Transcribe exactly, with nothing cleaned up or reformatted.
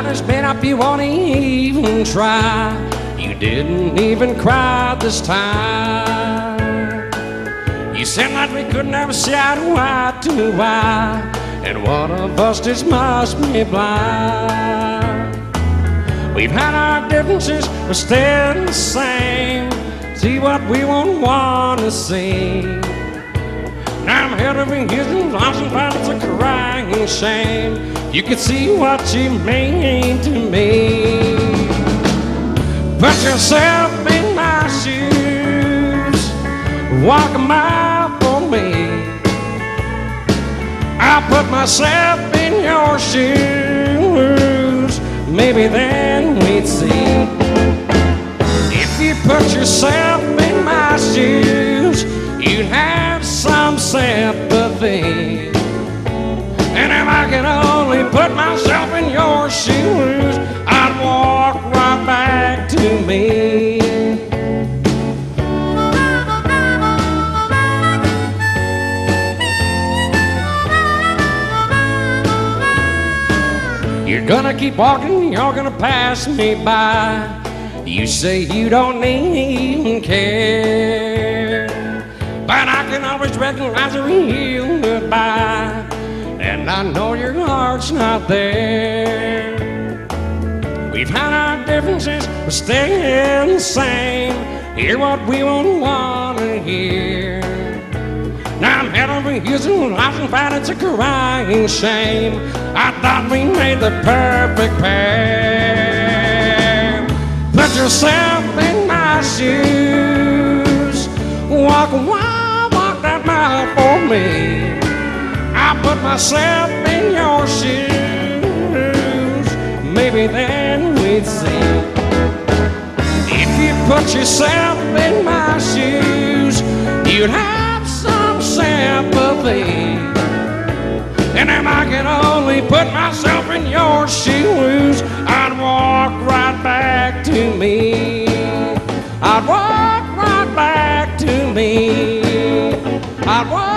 might as well if you won't even try. You didn't even cry this time. You said that we could never see eye to eye to eye, and one of us just must be blind. We've had our differences, but still the same. See what we won't want to see. Now I'm head over heels and lost and found it's a crying shame. You can see what you mean to me. Put yourself in my shoes, walk a mile for me. I'll put myself in your shoes, maybe then we'd see. If you put yourself in my shoes, you'd have some sympathy. And if I could only put myself in your shoes, I'd walk right back to me. You're gonna keep walking, you're gonna pass me by. You say you don't even care, but I can always recognize a real goodbye. And I know your heart's not there. We've had our differences, but staying the same. Hear what we won't want to hear. Now I'm head over heels and lost and found it's a crying shame. I thought we made the perfect pair. Put yourself in my shoes, walk a while, walk that mile for me. I put myself in your shoes, maybe then we'd see. If you put yourself in my shoes, you'd have some sympathy. And if I could only put myself in your shoes, I'd walk right back to me. I'd walk right back to me. I'd walk